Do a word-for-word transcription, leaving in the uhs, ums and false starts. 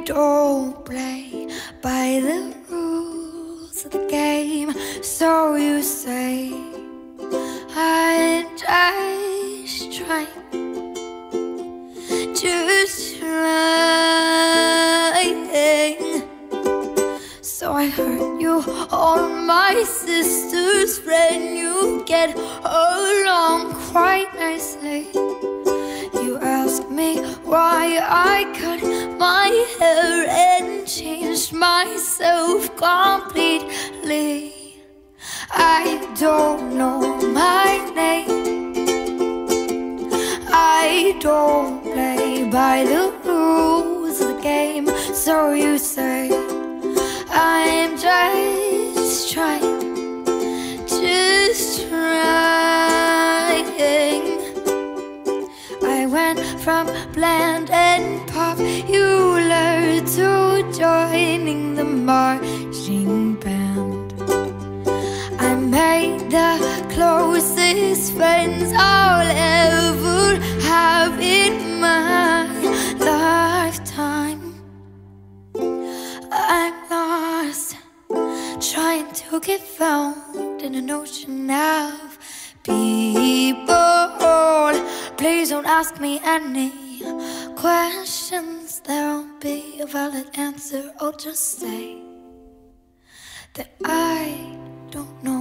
don't play by the rules of the game, so you say. I'm just trying, just trying. So I heard you on my sister's friend. You get along quite nicely. You ask me why I cut my hair and changed myself completely. I don't know my name, I don't play by the rules of the game, so you say. I'm just trying, just trying. I went from bland and popular to joining the marching band. I made the closest friends I'll ever have in my lifetime. I'm lost, trying to get found in an ocean of people. Please don't ask me any questions. There won't be a valid answer. I'll just say that I don't know.